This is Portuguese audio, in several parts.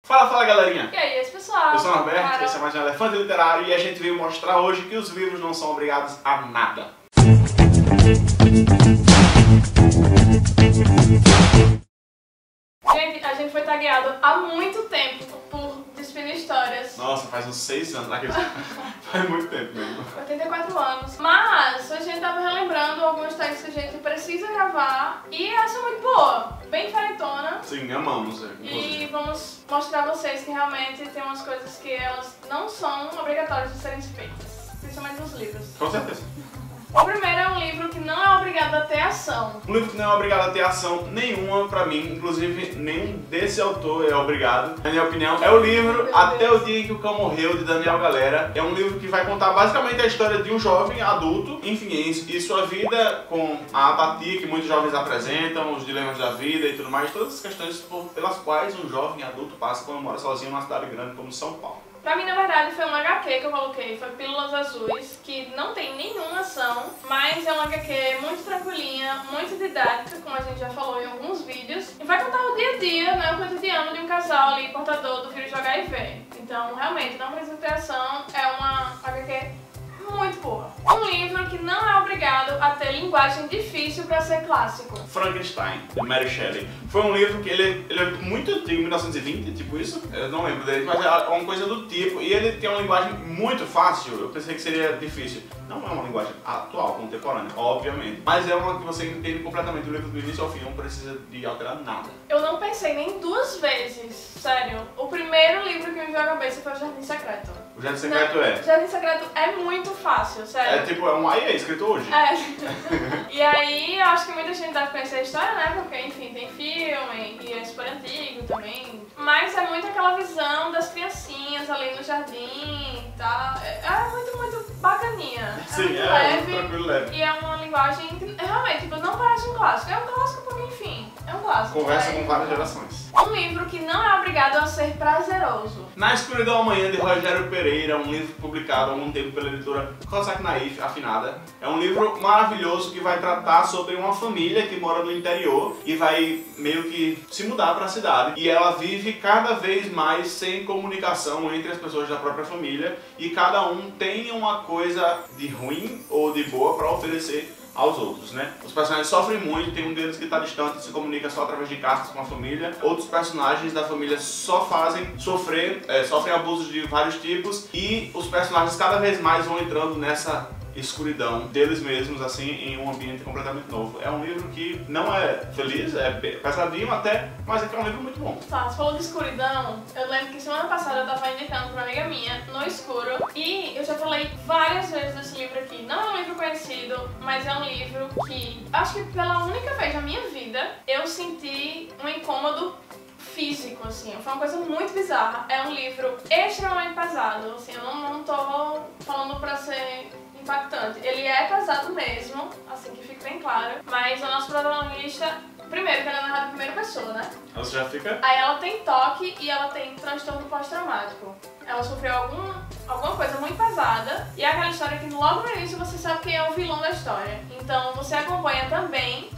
Fala galerinha! E aí, esse pessoal? Eu sou o Norberto, esse é mais um Elefante Literário e a gente veio mostrar hoje que os livros não são obrigados a nada. Gente, a gente foi tagueado há muito tempo por Despino Histórias. Nossa, faz uns 6 anos, faz muito tempo mesmo. 84 anos. Mas a gente tava relembrando algumas tags que a gente precisa gravar e essa é muito boa, bem diferentona. Sim, amamos. E vamos mostrar a vocês que realmente tem umas coisas que elas não são obrigatórias de serem feitas, principalmente nos livros. Com certeza. O primeiro é um livro que não é obrigado a ter ação. Um livro que não é obrigado a ter ação nenhuma pra mim, inclusive nenhum desse autor é obrigado. Na minha opinião, é o livro Até o Dia em que o Cão Morreu, de Daniel Galera. É um livro que vai contar basicamente a história de um jovem adulto, enfim, e sua vida com a apatia que muitos jovens apresentam, os dilemas da vida e tudo mais, todas as questões pelas quais um jovem adulto passa quando mora sozinho numa cidade grande como São Paulo. Pra mim, na verdade, foi um HQ que eu coloquei, foi Pílulas Azuis, que não tem nenhuma ação, mas é uma HQ muito tranquilinha, muito didática, como a gente já falou em alguns vídeos, e vai contar o dia a dia, né, o cotidiano de um casal ali portador do vírus de HIV. Então, realmente, não precisa ter ação, é uma HQ muito boa. Um livro que não é obrigado a ter linguagem difícil para ser clássico. Frankenstein, de Mary Shelley. Foi um livro que ele é muito antigo, 1920, tipo isso, eu não lembro dele, mas é uma coisa do tipo, e ele tem uma linguagem muito fácil, eu pensei que seria difícil. Não é uma linguagem atual, contemporânea, obviamente, mas é uma que você entende completamente o livro do início ao fim, não precisa de alterar nada. Eu não pensei nem duas vezes, sério. O primeiro livro que me veio à cabeça foi O Jardim Secreto. O Jardim Secreto não, é? O Jardim Secreto é muito fácil, sério. É tipo, é escrito hoje. É. E aí, eu acho que muita gente deve conhecer a história, né? Porque, enfim, tem filme e é super antigo também. Mas é muito aquela visão das criancinhas ali no jardim e tal. É muito bacaninha. Sim, muito leve, muito tranquilo, leve. E é uma linguagem que realmente tipo, não parece um clássico. É um clássico porque, enfim, é um clássico. Conversa com várias gerações. Um livro que não é obrigado a ser prazeroso. Na Escuridão Amanhã, de Rogério Pereira, um livro publicado há algum tempo pela editora Cossack Naif, Afinada. É um livro maravilhoso que vai tratar sobre uma família que mora no interior e vai meio que se mudar para a cidade. E ela vive cada vez mais sem comunicação entre as pessoas da própria família e cada um tem uma coisa de ruim ou de boa para oferecer aos outros, né? Os personagens sofrem muito, tem um deles que está distante e se comunica só através de cartas com a família. Outros personagens da família só sofrem abusos de vários tipos e os personagens cada vez mais vão entrando nessa escuridão deles mesmos, assim, em um ambiente completamente novo. É um livro que não é feliz, é pesadinho até, mas é que é um livro muito bom. Tá, você falou de escuridão, eu lembro que semana passada eu tava indicando pra uma amiga minha, No Escuro, e eu já falei várias vezes desse livro aqui. Não é um livro conhecido, mas é um livro que, acho que pela única vez na minha vida, eu senti um incômodo físico, assim, foi uma coisa muito bizarra. É um livro extremamente pesado, assim, eu não tô falando pra ser impactante. Ele é pesado mesmo, assim que fica bem claro, mas a nossa protagonista, primeiro que ela é narrada em primeira pessoa, né? Você já fica? Aí ela tem toque e ela tem transtorno pós-traumático. Ela sofreu alguma coisa muito pesada e é aquela história que logo no início você sabe quem é o vilão da história. Então você acompanha também.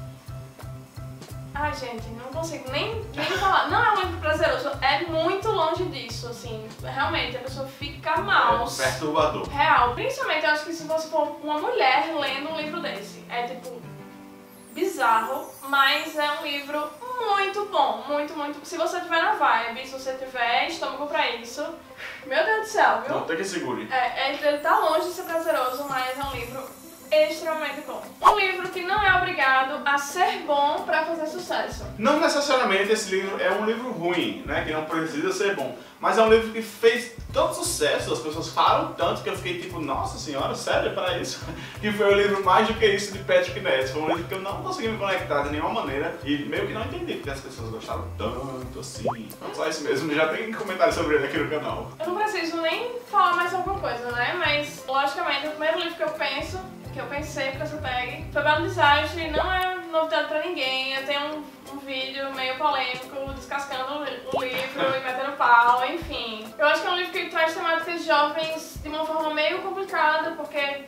Ai, gente, não consigo nem falar. Não é um livro prazeroso, é muito longe disso, assim. Realmente, a pessoa fica mal. É perturbador. Real. Principalmente, eu acho que se você for uma mulher lendo um livro desse, é tipo bizarro, mas é um livro muito bom, muito. Se você tiver na vibe, se você tiver estômago pra isso, meu Deus do céu, viu? Não, tem que segure. Ele tá longe de ser prazeroso, mas é um livro extremamente bom. Um livro que não é obrigado a ser bom pra fazer sucesso. Não necessariamente esse livro é um livro ruim, né, que não precisa ser bom, mas é um livro que fez tanto sucesso, as pessoas falaram tanto que eu fiquei tipo, nossa senhora, sério, para isso? Que foi o livro Mais do que Isso, de Patrick Ness. Foi um livro que eu não consegui me conectar de nenhuma maneira e meio que não entendi porque as pessoas gostaram tanto assim. Então só isso mesmo, já tem comentário sobre ele aqui no canal. Eu não preciso nem falar mais alguma coisa, né, mas logicamente o primeiro livro que eu pensei pra essa tag foi Belo Desastre, não é novidade pra ninguém. Eu tenho um vídeo meio polêmico descascando o livro e metendo pau, enfim. Eu acho que é um livro que traz temáticas jovens de uma forma meio complicada, porque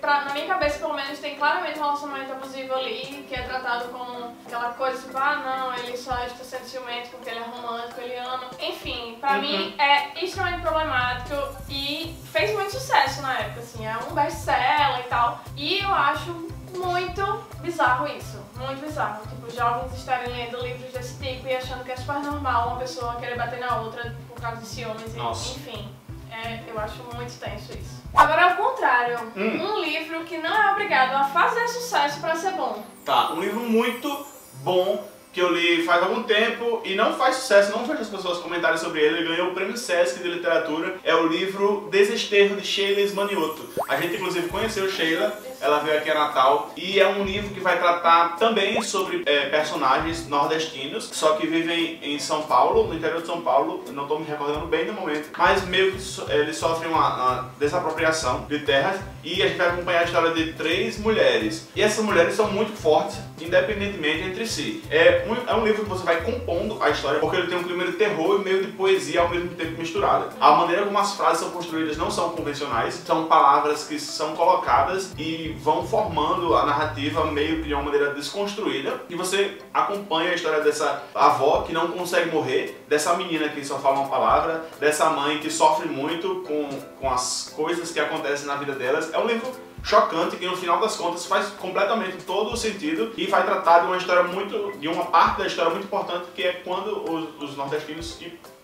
na minha cabeça, pelo menos, tem claramente um relacionamento abusivo ali, que é tratado como aquela coisa tipo, ah não, ele só está sendo ciumento porque ele é romântico, ele ama. Enfim, pra mim é extremamente problemático e fez muito sucesso na época, assim, é um best-seller e tal. E eu acho muito bizarro isso, muito bizarro. Tipo, jovens estarem lendo livros desse tipo e achando que é super normal uma pessoa querer bater na outra por causa de ciúmes, enfim. Eu acho muito tenso isso. Agora, ao contrário, um livro que não é obrigado a fazer sucesso pra ser bom. Tá, um livro muito bom que eu li faz algum tempo e não faz sucesso, não vejo as pessoas comentarem sobre ele. Ele ganhou o Prêmio Sesc de Literatura. É o livro Desesterro, de Sheila Manioto. A gente inclusive conheceu Sheila, ela veio aqui a Natal, e é um livro que vai tratar também sobre personagens nordestinos, só que vivem em São Paulo, no interior de São Paulo, não estou me recordando bem no momento, mas meio que eles sofrem uma desapropriação de terras, e a gente vai acompanhar a história de 3 mulheres. E essas mulheres são muito fortes, independentemente entre si. É um livro que você vai compondo a história, porque ele tem um clima de terror e meio de poesia ao mesmo tempo misturada. A maneira como as frases são construídas não são convencionais, são palavras que são colocadas e vão formando a narrativa meio que de uma maneira desconstruída, e você acompanha a história dessa avó que não consegue morrer, dessa menina que só fala uma palavra, dessa mãe que sofre muito com as coisas que acontecem na vida delas. É um livro chocante que no final das contas faz completamente todo o sentido e vai tratar de uma história de uma parte da história muito importante, que é quando os nordestinos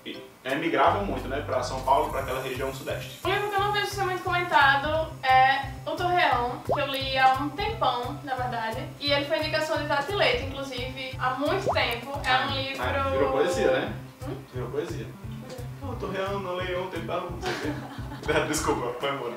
migravam muito, né, para São Paulo, para aquela região sudeste. Um livro que eu não vejo ser muito comentado é O Torreão, que eu li há um tempão, na verdade, e ele foi indicação de Tati Leite, inclusive, há muito tempo. É um livro... Virou poesia, né? Virou poesia. O Torreão, não leio um tempão, não sei o quê. Desculpa, foi embora.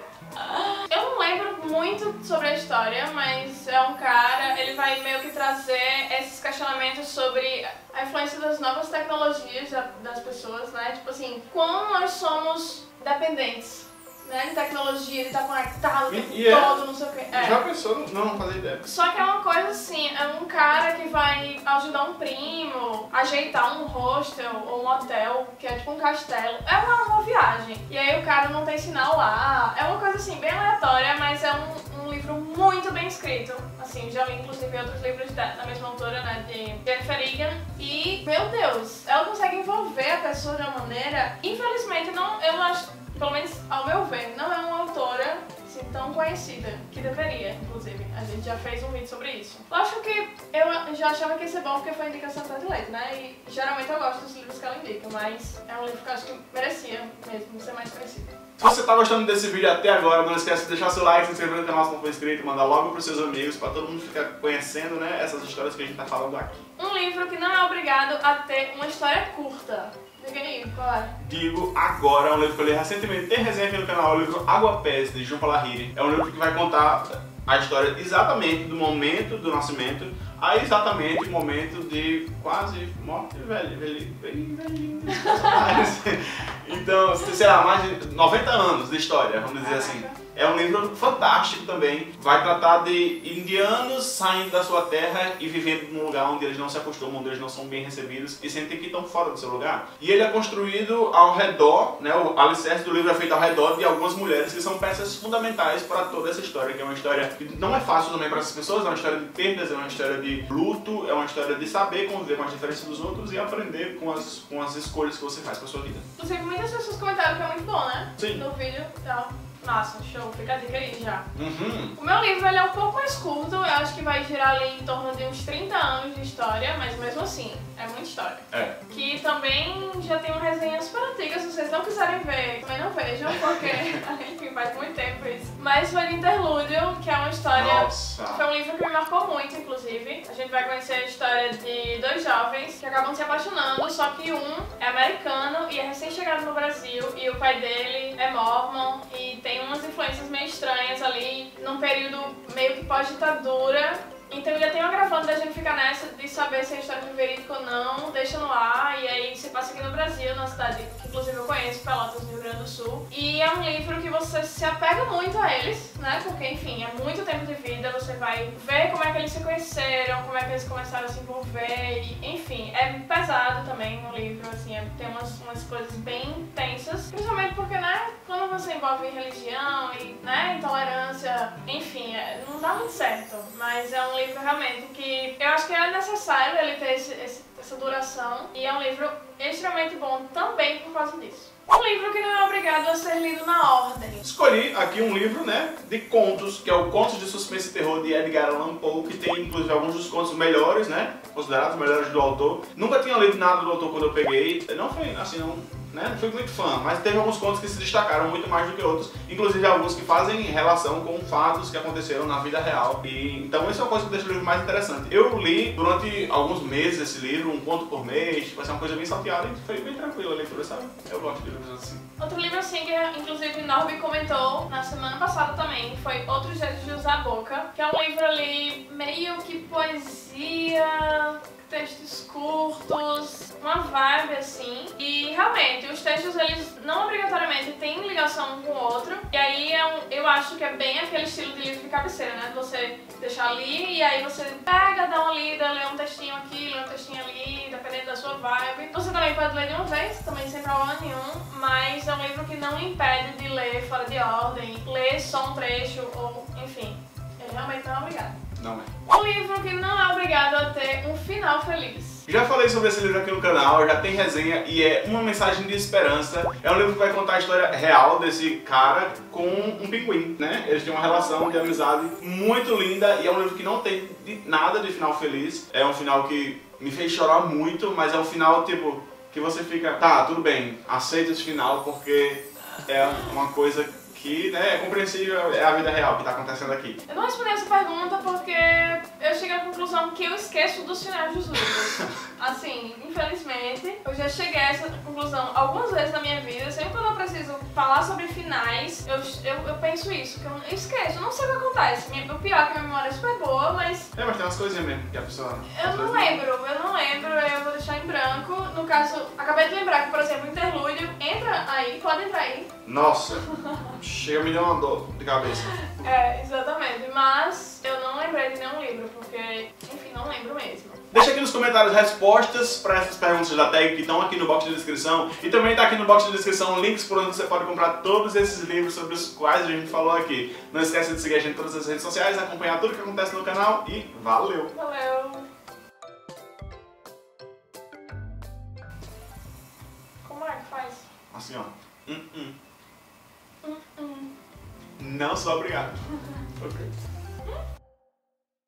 Eu não lembro muito sobre a história, mas é um cara, ele vai meio que trazer esses questionamentos sobre a influência das novas tecnologias das pessoas, né? Tipo assim, como nós somos dependentes, né, de tecnologia, de estar conectado o tempo todo, não sei o que. Já pensou? Não fazia ideia. Só que é uma coisa assim, é um cara que vai ajudar um primo a ajeitar um hostel ou um hotel, que é tipo um castelo. É uma viagem. E aí o cara não tem sinal lá. É uma coisa assim, bem aleatória, mas é um livro muito bem escrito. Assim, já li inclusive outros livros da mesma autora, né, de Jennifer Egan. E, meu Deus, ela consegue envolver a pessoa de uma maneira... Infelizmente, eu acho... Pelo menos, ao meu ver, não é uma autora assim, tão conhecida, que deveria, inclusive. A gente já fez um vídeo sobre isso. Lógico que eu já achava que ia ser bom porque foi indicação da Tati Leite, né? E geralmente eu gosto dos livros que ela indica, mas é um livro que eu acho que merecia mesmo ser mais conhecido. Se você tá gostando desse vídeo até agora, não esquece de deixar seu like, se inscrever no canal se não for inscrito, mandar logo pros seus amigos, pra todo mundo ficar conhecendo, né, essas histórias que a gente tá falando aqui. Um livro que não é obrigado a ter uma história curta. Diga aí, qual é? Digo agora, é um livro que eu li recentemente, tem resenha aqui no canal, é o livro Água Pés, de Jhumpa Lahiri. É um livro que vai contar a história exatamente do momento do nascimento a exatamente o momento de quase morte bem velhinho dos personagens. Então, sei lá, mais de 90 anos de história, vamos dizer assim. É um livro fantástico também. Vai tratar de indianos saindo da sua terra e vivendo num lugar onde eles não se acostumam, onde eles não são bem recebidos e sentem que estão fora do seu lugar. E ele é construído ao redor, né, o alicerce do livro é feito ao redor de algumas mulheres que são peças fundamentais para toda essa história, que é uma história que não é fácil também para essas pessoas, é uma história de perdas, é uma história de luto, é uma história de saber conviver com as diferenças dos outros e aprender com as escolhas que você faz para sua vida. Inclusive, muitas pessoas comentaram que é muito bom, né? Sim. No vídeo e tal. Massa, show, fica a dica aí já. O meu livro ele é um pouco mais curto, eu acho que vai girar ali em torno de uns 30 anos de história, mas mesmo assim, é muita história. É. Que também já tem uma resenha super antiga, se vocês não quiserem ver, também não vejam, porque, enfim, faz muito tempo isso. Mas foi de Interlúdio, que é uma história... Nossa. Foi um livro que me marcou muito, inclusive. A gente vai conhecer a história de dois jovens que acabam se apaixonando, só que um é americano e é recém-chegado no Brasil, e o pai dele é mormon, e tem umas influências meio estranhas ali, num período meio que pós-ditadura. Então ele tem um agravante da gente ficar nessa de saber se a história é verídica ou não, deixa no ar, e aí se passa aqui no Brasil, numa cidade que inclusive eu conheço, Pelotas, no Rio Grande do Sul. E é um livro que você se apega muito a eles, né, porque enfim, é muito tempo de vida, você vai ver como é que eles se conheceram, como é que eles começaram a se envolver, e, enfim, é pesado também o livro, assim, tem umas coisas bem tensas, principalmente porque, né, quando você envolve religião e, né, intolerância, enfim, não dá muito certo. Mas é um livro realmente que eu acho que é necessário ele ter essa duração. E é um livro extremamente bom também por causa disso. Um livro que não é obrigado a ser lido na ordem. Escolhi aqui um livro, né, de contos, que é o Contos de Suspense e Terror de Edgar Allan Poe, que tem inclusive alguns dos contos melhores, né, considerados melhores do autor. Nunca tinha lido nada do autor quando eu peguei, não foi assim, não fui muito fã, mas teve alguns contos que se destacaram muito mais do que outros, inclusive alguns que fazem relação com fatos que aconteceram na vida real. E então isso é uma coisa que deixa o livro mais interessante. Eu li durante alguns meses esse livro, um conto por mês, tipo assim, uma coisa bem salteada e foi bem tranquila a leitura, sabe? Eu gosto de livros assim. Outro livro assim que inclusive Norby comentou na semana passada também foi Outros Jeitos de Usar a Boca, que é um livro ali meio que poesia, textos curtos, uma vibe assim. E realmente, os textos eles não obrigatoriamente têm ligação um com o outro. E aí eu acho que é bem aquele estilo de livro de cabeceira, né? Você deixar ali e aí você pega, dá uma lida, lê um textinho aqui, lê um textinho ali, dependendo da sua vibe. Você também pode ler de uma vez, também sem problema nenhum, mas é um livro que não impede de ler fora de ordem, ler só um trecho ou enfim, ele realmente não é obrigado. Não é. Um livro que não é obrigado a ter um final feliz. Já falei sobre esse livro aqui no canal, já tem resenha e é Uma Mensagem de Esperança. É um livro que vai contar a história real desse cara com um pinguim, né? Eles têm uma relação de amizade muito linda e é um livro que não tem nada de final feliz. É um final que me fez chorar muito, mas é um final tipo que você fica, tá, tudo bem, aceita esse final porque é uma coisa que, né, é compreensível, é a vida real que está acontecendo aqui. Eu não respondi essa pergunta porque eu cheguei à conclusão que eu esqueço dos finais dos livros. Assim, infelizmente, eu já cheguei a essa conclusão algumas vezes na minha vida. Sempre quando eu preciso falar sobre finais, eu penso isso, que eu esqueço, eu não sei o que acontece. O pior é que a minha memória é super boa, mas... mas tem umas coisinhas mesmo que a pessoa... Eu não lembro, eu vou deixar em branco. No caso, acabei de lembrar que, por exemplo, o interlúdio entra aí, pode entrar aí. Nossa, chega a me dar uma dor de cabeça. É, exatamente, mas eu não lembrei de nenhum livro, porque, enfim, não lembro mesmo. Deixa aqui nos comentários respostas para essas perguntas da tag que estão aqui no box de descrição. E também está aqui no box de descrição links por onde você pode comprar todos esses livros sobre os quais a gente falou aqui. Não esquece de seguir a gente em todas as redes sociais, acompanhar tudo que acontece no canal e valeu! Valeu! Como é que faz? Assim, ó. Não sou obrigado. Ok.